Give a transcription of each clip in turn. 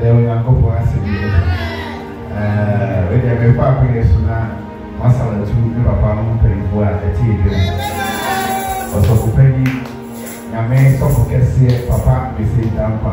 will not go for us. When they have a parking, Masala to Papa paying for a tea. Also, Penny, I may stop Papa, we say Dampa.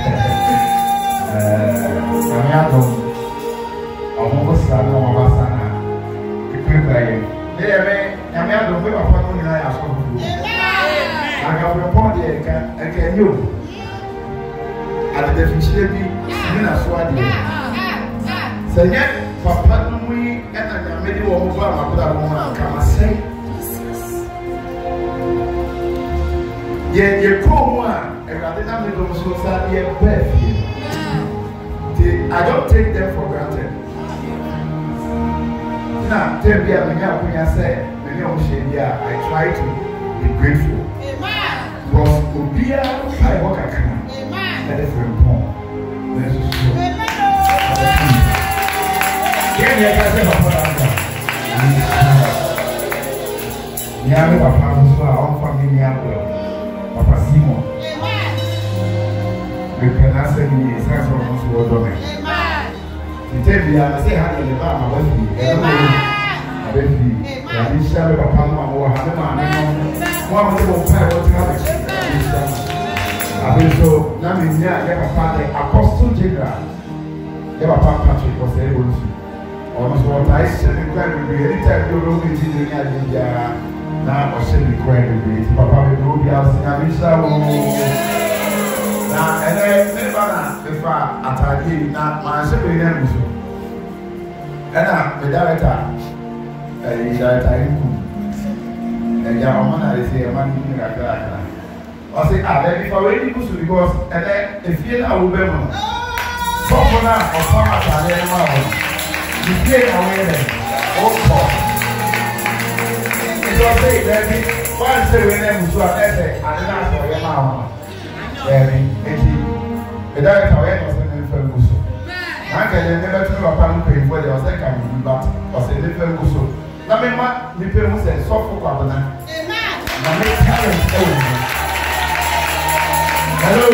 Yamiado, almost Sana, the Crimpay. Yamiado, we are following I ask for you. I have reported again you. At the definition, you are swaddling. Say, yet, Papa, we and I made you over my brother, come and say. Yeah, you come one, and I didn't know so sad, yeah, I don't take them for granted. Now, tell me, when I say, I try to be grateful. Because Obia, I work at Kana. That is Frimpong. That is true. Yeah, Papa, our family, Papa Simon. We can answer me, sense of us who are doing. You tell me, I say, how do you buy my baby? Baby, I didn't share with Papa or Hannah. One of the parents have I mean, so now we have a father, Apostle General. Papa Patrick was able to. Almost what I said, the crime will be anytime you don't get in India. Now, I said the crime will be Papa will be out in Abisha. Now, and then before I tell you, now, my second name is. And the director, and Yamana is a man in a car. I say, then if I really go to because, and then if you know, I will be one. Someone or some you take away them. Oh, because they once they were them to an essay, and then ask for your mama. The director was in the Ferguson. I can never tell a pound pay for the second, but was in the Ferguson. Now, me people say, so for Pabana. Now, make talent. Hello.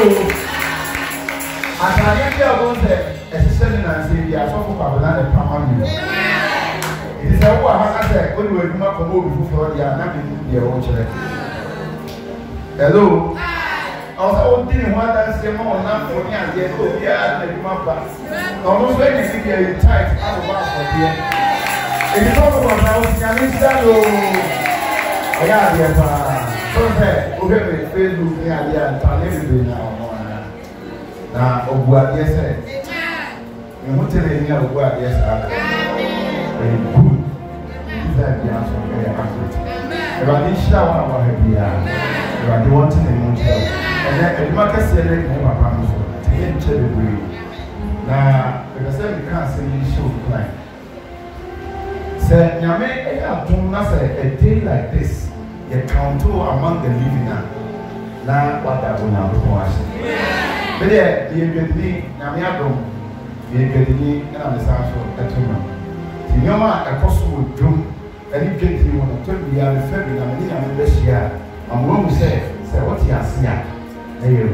I can hear you say, as a sending and say, we are so for Pabana and Pamani. It is a war, I said, when we were not promoted before the Anami, their own children. Hello. Also, didn't want to say more now for me and get over here and my back. Almost when you see you tight, out of our here. It is all about now, Yamisano. Oh, yeah, dear. So, okay, Facebook, yeah, and now. Now, oh, what yes, you want to tell me what yes, very good. These are the answer very accurate. If I didn't shower, I would have been here. If I didn't want to name myself. And then, if you can say, let me have a promise to get to the way. Now, if I say we can't say you show plan. Say, Yame, I do not say a day like this, you count among the living now. Now, what I will now do. But yeah, you get me, Yamiado, you get me, and I'm the sound of a tumor. You know, a possible doom, and you get you on a 20 year February, and I'm this year. I'm going to say, what you are seeing. Amen.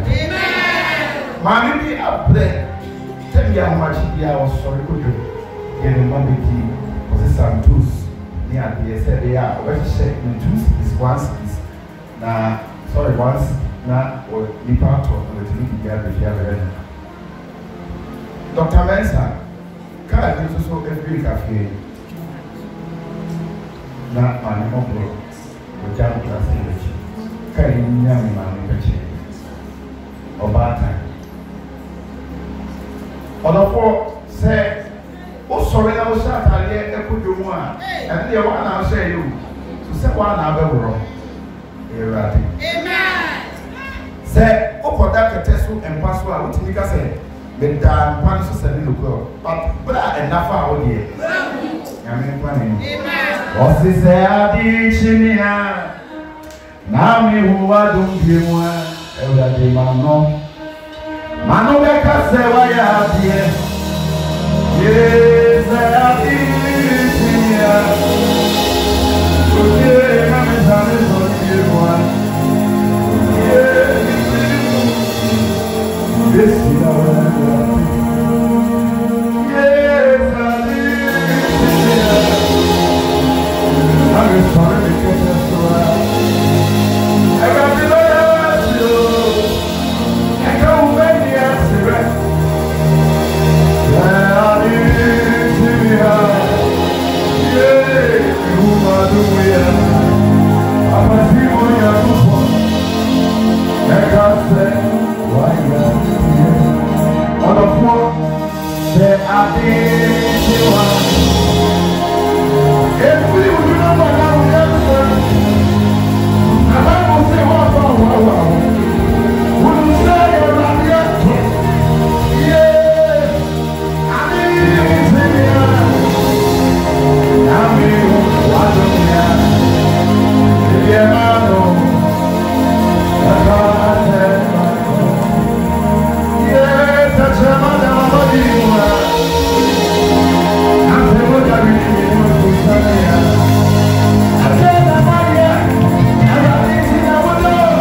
Mammy, up there. Tell me how much I was sorry to do. Get the money for the some tools. Near the said they are already shaking the tools is once is now, sorry, once now or the part of the TV together if you have ready. Dr. Mensa, can I do so every cafe? Now, my name with Jam Class. Can you name my name? Or bad time. Or say, oh, sorry, I was shot. I put you one, and the one I'll say you to say one other wrong. Amen. Say, oh, for that test and password, what you can say, but damn, Pansus and Luco, but enough out here. Amen. What's this? I did Chimia. Now, me who are doing him one. Every mano beka se wa ya die yes I ya oye na me sale so die one yes this is our I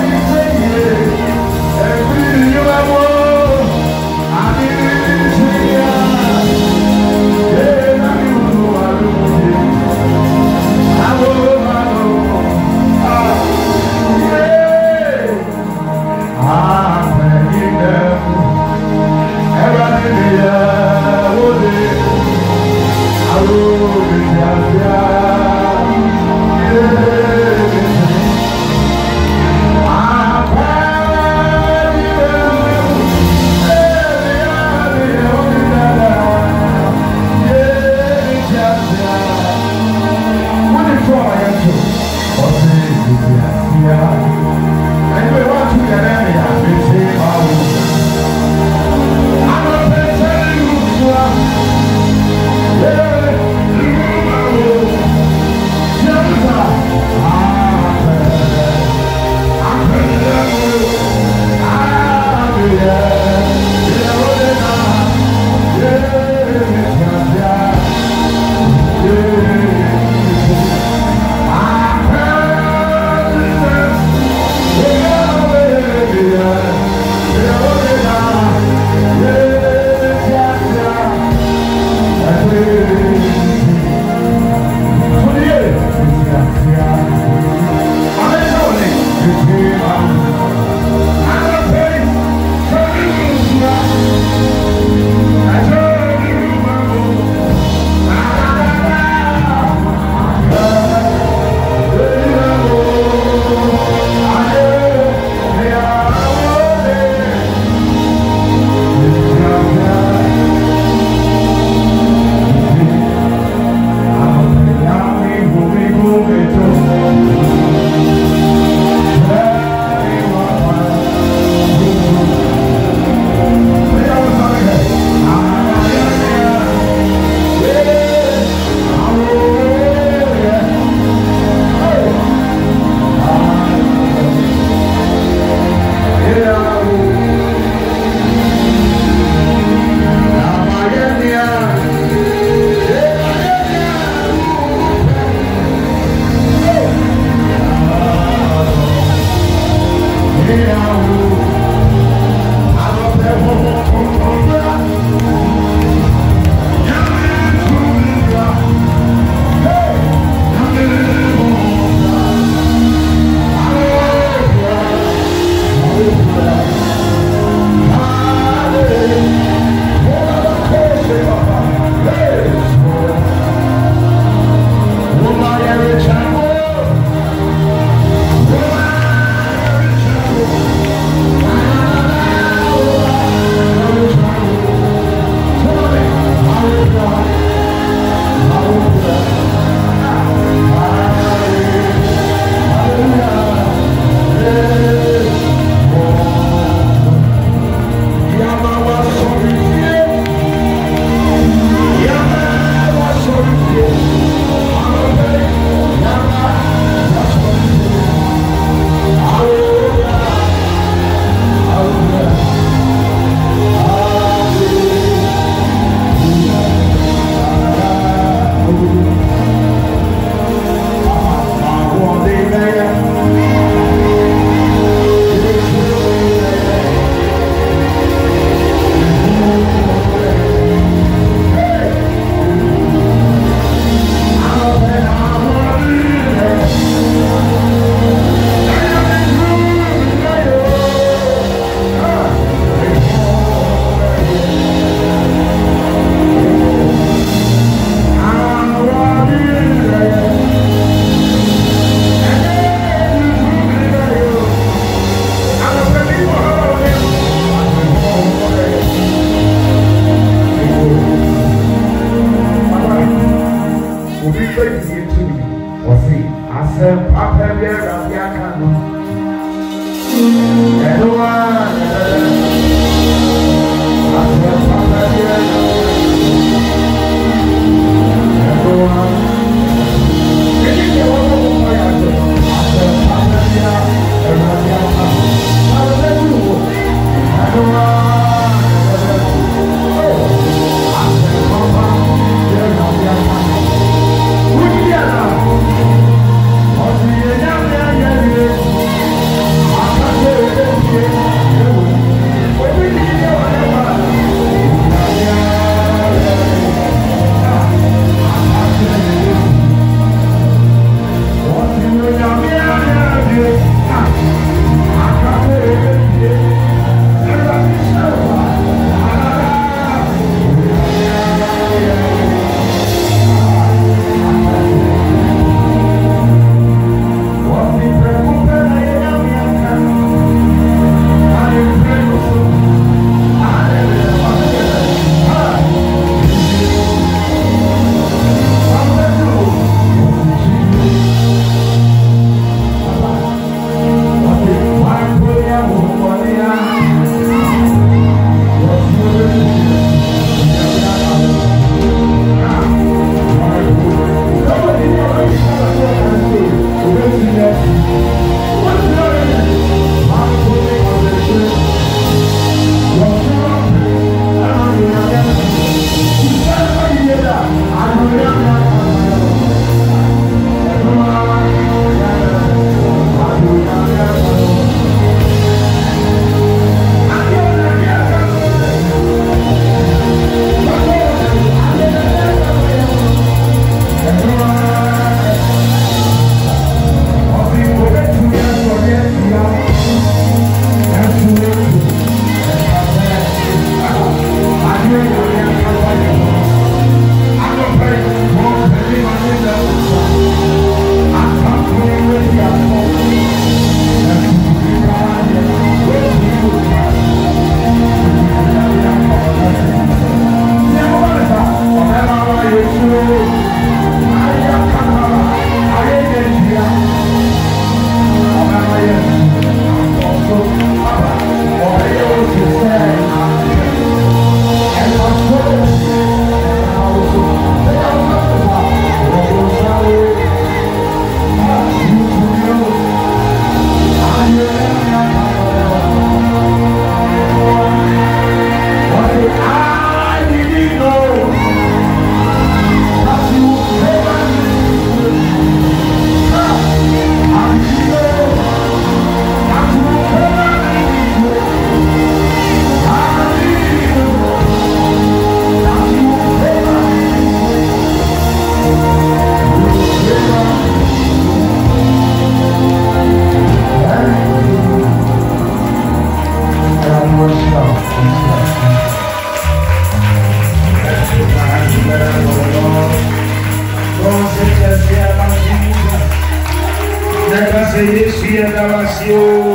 Yes,